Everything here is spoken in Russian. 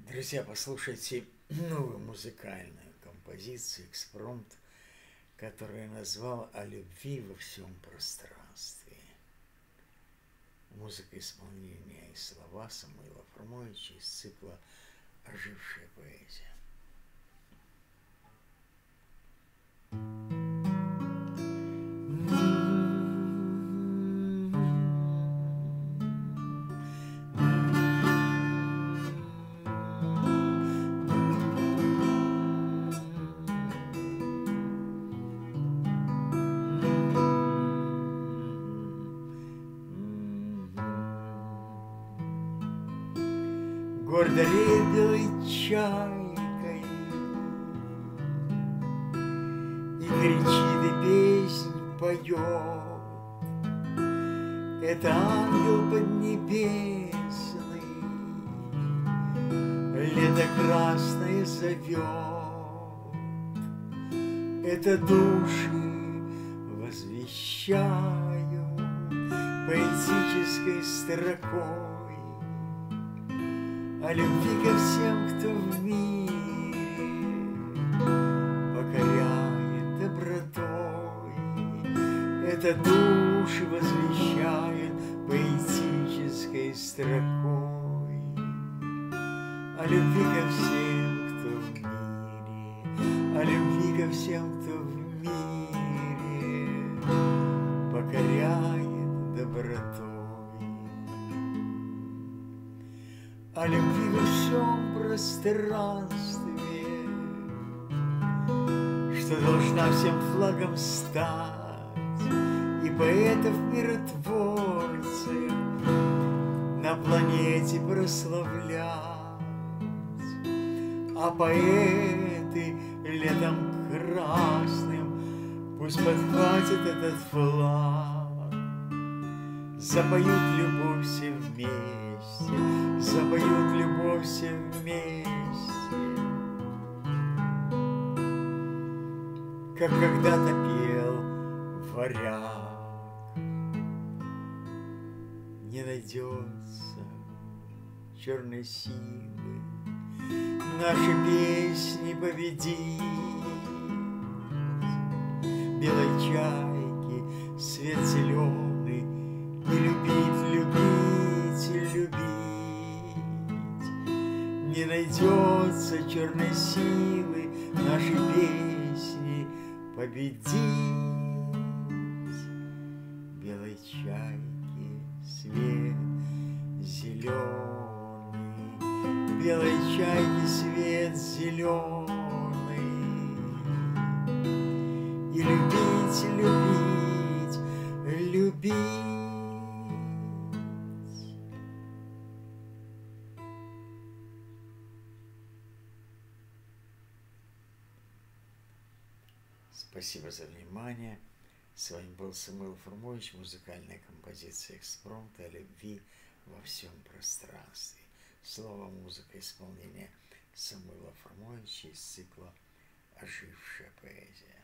Друзья, послушайте новую музыкальную композицию «Экспромт», которую я назвал «О любви во всем пространстве». Музыка, исполнения и слова Самуила Фрумовича из цикла «Ожившая поэзия». Гордо белой чайкой и кричит, и песнь поет. Это ангел поднебесный лето красное зовет. Это души возвещают поэтической строкой о любви ко всем, кто в мире покоряет добротой. Это души возвещают поэтической строкой о любви ко всем, кто в мире, о любви ко всем, кто в мире покоряет добротой. О любви во всем пространстве, что должна всем флагом стать, и поэтов миротворцев на планете прославлять. А поэты летом красным пусть подхватят этот флаг, запоют любовь все вместе, запоют любовь все вместе, как когда-то пел варяг. Не найдется черной силы наши песни победить. Белой чайки свет зеленый и любить, любить, любить. Не найдется черной силы наши песни победить. Белой чайки свет зеленый, белой чайки свет зеленый. И любить, любить, любить. Спасибо за внимание. С вами был Самуил Фрумович, музыкальная композиция «Экспромт» о любви во всем пространстве. Слово, музыка, исполнение Самуила Фрумовича из цикла «Ожившая поэзия».